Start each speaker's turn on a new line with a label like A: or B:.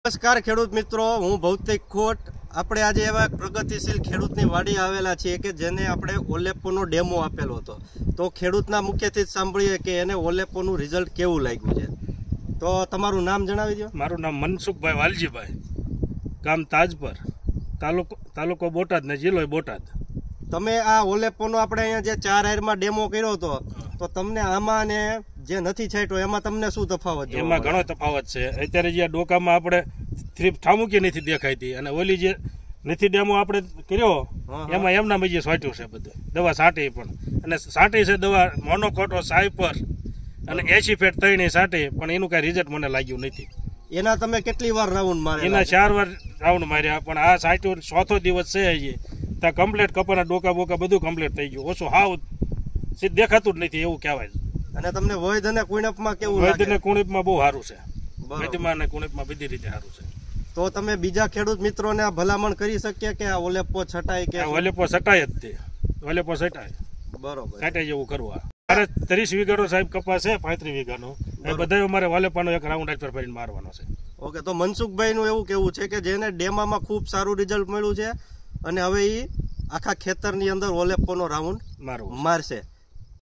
A: નમસ્કાર ખેડૂત મિત્રો, હું ભૌતિક ખોટ. આપણે આજે એવા પ્રગતિશીલ ખેડૂતની વાડી આવેલા છીએ કે જેને આપણે ઓલેપોનો ડેમો આપેલો હતો. તો ખેડૂતના મુખ્યથી જ સાંભળીએ કે એને ઓલેપોનું રિઝલ્ટ કેવું લાગ્યું છે. તો તમારું નામ જણાવી દો.
B: મારું નામ મનસુખભાઈ વાલજીભાઈ, ગામ તાજપર, તાલુકો બોટાદ ને જિલ્લો બોટાદ.
A: તમે આ ઓલેપોનો આપણે અહીંયા જે 4 હાયરમાં ડેમો કર્યો હતો, તો તમને આમાં ને જે નથી છાંટ્યો એમાં તમને શું તફાવત જોવા
B: એમાં ઘણો તફાવત છે. અત્યારે જે ડોકામાં આપણે થ્રીપ ઠામુકી નથી દેખાતી અને ઓલી જે નથી ડેમો આપણે કર્યો એમાં એમના બીજે છાંટ્યું છે બધું દવા છાંટી પણ, અને છાંટી છે દવા મોનોકોટો સાયપર અને 80 ફેટ તળીને છાંટી, પણ એનું કાંઈ રિઝલ્ટ મને લાગ્યું નથી.
A: એના તમે કેટલી વાર રાઉન્ડ માર્યા?
B: એના 4 વાર રાઉન્ડ માર્યા, પણ આ છાંટ્યું 4થો દિવસ છે હજી ત્યાં કમ્પ્લીટ કપાના ડોકા બોકા બધું કમ્પ્લીટ થઈ ગયું. ઓછું હાવ સીધ દેખાતું જ નથી એવું કહેવાય.
A: અને તમને વૈધ અને કુણપમાં કેવું લાગે?
B: વૈધ અને કુણપમાં બહુ સારું છે, વૈધમાં અને કુણપમાં બધી રીતે સારું છે.
A: તો તમે બીજા ખેડૂત મિત્રોને આ ભલામણ કરી શકીએ કે આ ઓલેપો છટાય કે?
B: ઓલેપો છટાય જ તે, ઓલેપો છટાય,
A: બરોબર,
B: છટાય જેવું કરવું. મારે 30 વીઘાનો સાહેબ કપાસ છે, 35 વીઘાનો. એ બધા મારે ઓલેપાનો એક રાઉન્ડ એક્ટર ફરીને મારવાનો છે.
A: ઓકે, તો મનસુખભાઈનું એવું કેવું છે કે જેને ડેમામાં ખૂબ સારું રિઝલ્ટ મળ્યું છે અને હવે એ આખા ખેતરની અંદર ઓલેપોનો રાઉન્ડ મારશે.